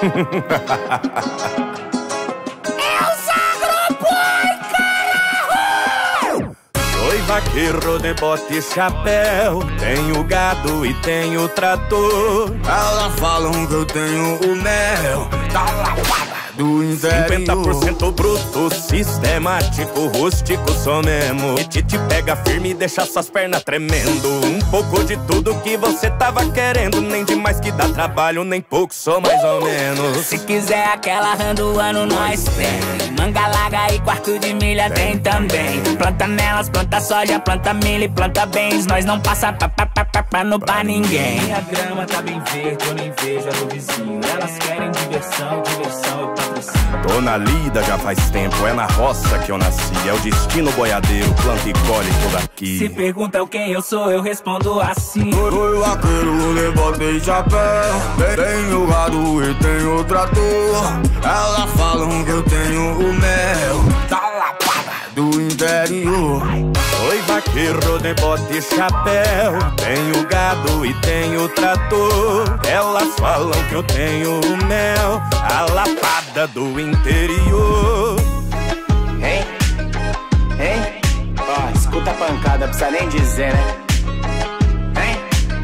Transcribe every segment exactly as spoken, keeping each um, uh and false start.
Sou vaqueiro de bota e chapéu, tenho gado e tenho trator. Elas falam que eu tenho o mel da lapada do interior. cinquenta por cento bruto, sistemático, rústico sou mesmo. E te, te pega firme e deixa suas pernas tremendo. Um pouco de tudo que você tava querendo. Nem demais que dá trabalho, nem pouco, sou mais ou menos. Se quiser aquela rã do ano, nós tem. Manga larga e quarto de milha tem também. Planta nelas, planta soja, planta milho e planta bens. Nós não passa pa, pa, pa, pa, pa, no pra ninguém. Minha grama tá bem verde, eu nem vejo a do vizinho. Elas querem diversão, diversão eu patrocínio. Tô na lida já faz tempo, é na roça que eu nasci. É o destino boiadeiro, planta e colhe tudo aqui. Se perguntam quem eu sou, eu respondo assim. Sou vaqueiro de bota e chapéu, tenho gado e tenho trator. Elas falam que eu tenho o mel da lapada do interior. Sou vaqueiro de bota e chapéu, tenho gado e tenho trator. Elas falam que eu tenho o mel, a lapada do interior. Hein? Hein? Ó, escuta a pancada, precisa nem dizer, né? Hein?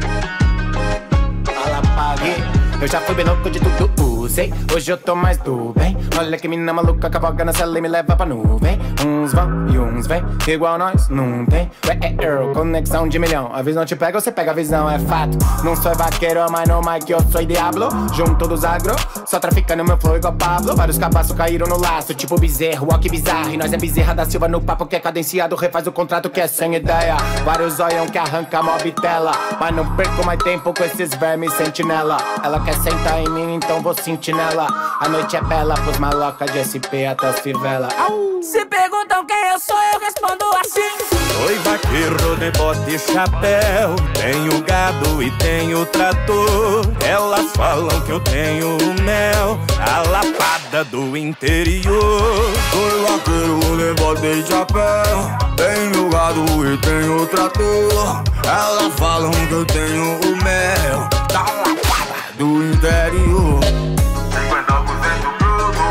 A lapada. Eu já fui bem louco de tudo, usei. Hoje eu tô mais do bem. Olha que mina maluca, cavalga na cela e me leva pra nuvem. Uns vão e uns vem, igual nós, não tem. É eu, conexão de milhão. A visão te pega, você pega a visão, é fato. Não sou vaqueiro, mas no mic eu sou diablo. Junto dos agro, só traficando meu flow igual Pablo. Vários cabaços caíram no laço, tipo bezerro, ó que bizarro. E nós é bezerra da Silva no papo que é cadenciado. Refaz o contrato que é sem ideia. Vários olham que arranca a mobitela. Mas não perco mais tempo com esses vermes sentinela. Ela quer sentar em mim, então vou sentir nela. A noite é bela pros malocas de S P até as fivela. Se perguntam quem eu sou, eu respondo assim. Sou vaqueiro de bota e chapéu, tenho gado e tenho trator. Elas falam que eu tenho o mel, a lapada do interior. Sou vaqueiro de bota e chapéu, tenho gado e tenho trator. Elas falam que eu tenho o mel da lapada do interior. cinquenta por cento bruto,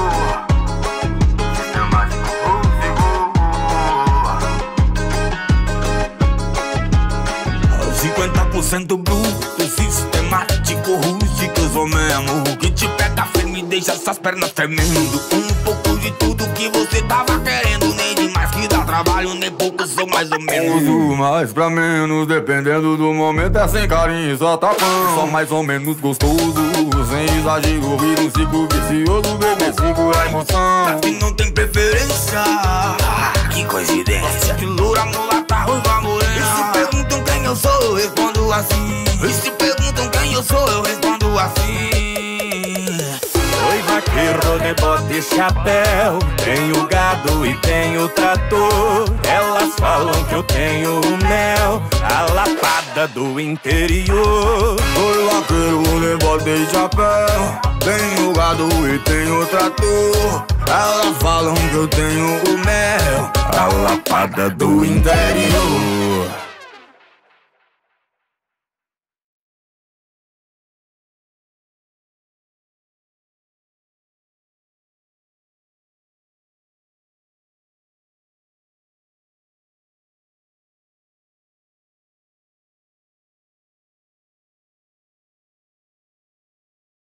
sistemático, rústico. cinquenta por cento bruto, sistemático, rústico, eu sou mesmo. Que te pega firme e deixa essas pernas tremendo. Um pouco de tudo que você tava querendo. Nem demais que dá trabalho, nem pouco, sou mais ou menos. Uso mais pra menos, dependendo do momento. É sem carinho, só tapão. Só mais ou menos gostoso, sem exagero. Vira um ciclo vicioso, bebê, segura a emoção. Que não tem preferência, que coincidência. Que loura, mulata, ruiva, morena. E se perguntam quem eu sou, eu respondo assim. E se perguntam quem eu sou, eu respondo assim. Sou vaqueiro de bota e chapéu, tenho gado e tenho trator. Elas falam que eu tenho o mel, a lapada do interior. Sou vaqueiro de bota e chapéu, tenho gado e tenho trator. Elas falam que eu tenho o mel, a lapada do interior.